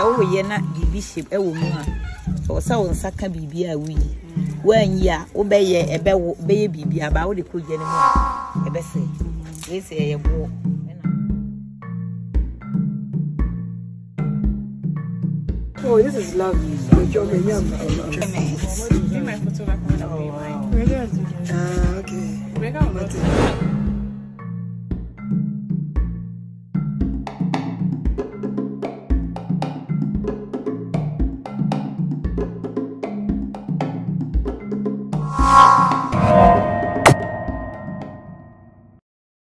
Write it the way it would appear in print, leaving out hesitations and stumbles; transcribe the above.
wo ye na bibi shape e wo mu a so sa wo nsaka bibi a wi wan ya wo be ye ebe wo be ye bibi aba wo de ko je ne mu ebe se we se ye bo. Oh, this is lovely. My photographer. Okay.